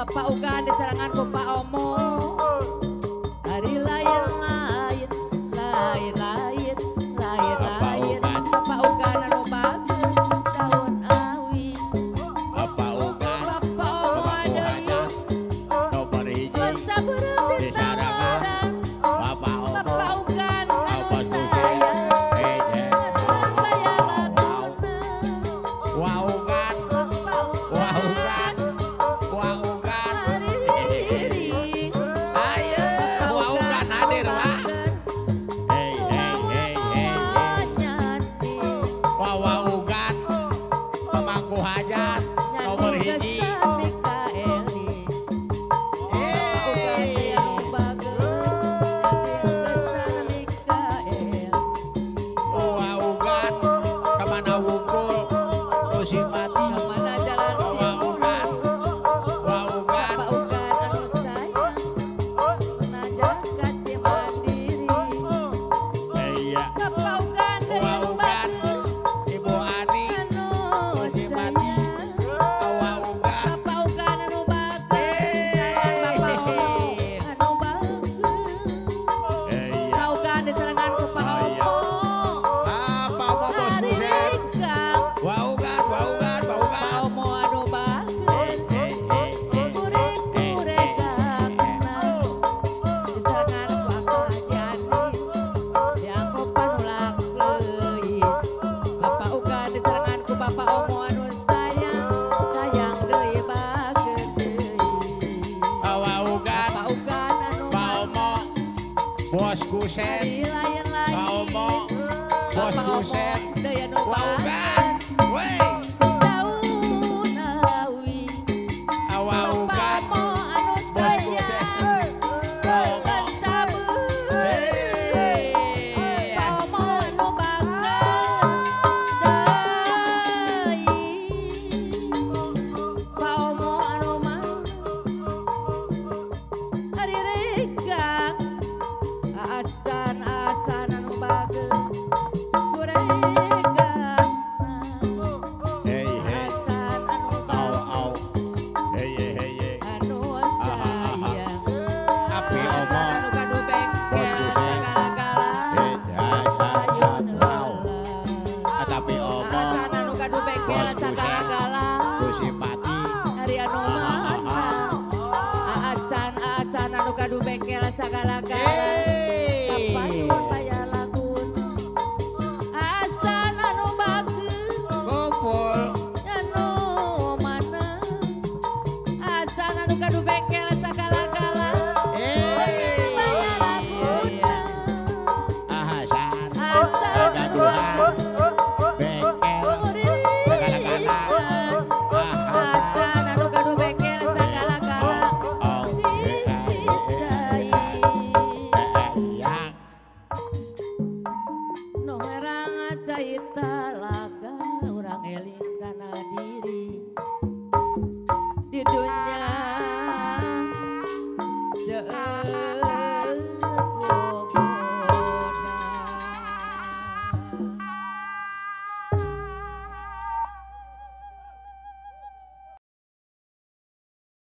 Bapak uga diserangan ku Pak Omo. Hari lain-lain, lain-lain, lain-lain. Bapak uga nanu bageun daun awi. Bapak uga Bapak Omo deui nomor hiji saburung di Tangerang. Bapak Omo Bapak uga nanu Bapak sayang. Aturan bayar laguna. Waugan Bapak Waugan Waugan Diri. ayo Waugan hadir Pak hei hei hei hei Nyati. Waugan pemangku hajat nomor hiji Waugan kemana wungkul Rusimati Waugan Waugan iya Waugan Ibu Ani Rusimati Waugan apa mau bos buset Waugan Waugan Waugan Bapak Omo anu sayang, sayang deui bageun deui. Waugan Bapak ugan anu Pak Omo bos kusen hari lain-lain. Pak Omo bos Bapak Omo kusen deui anu Waugan wey daun awi. Waugan Bapak Omo anu bos sayang, bageun sabeung. hei Bapak Omo anu bageun deui. Pak Omo anu mah hari regang. Asan-asan anu bageun guregang. hei hei Asan anu au bageun au hei hei hei anu sayang. Api Omo Asan anu kadu bos bengkel kusen segala-gala. hei Ayun au heula. tapi Omo Asan anu kadu bengkel bos kusen segala-gala. Rusimati Hari anu menang. Asan anu kadu bengkel segala-gala. Kapayun bayar lagun. Asan anu bageun kumpul anu mana. Asan anu kadu bengkel segala-gala. Bayar lagun. Ahasan Asan anu gaduhan bageun bengkel segala-gala Asan anu kadu bengkel segala-gala. oh Sisi cai. yang No herang caita laku.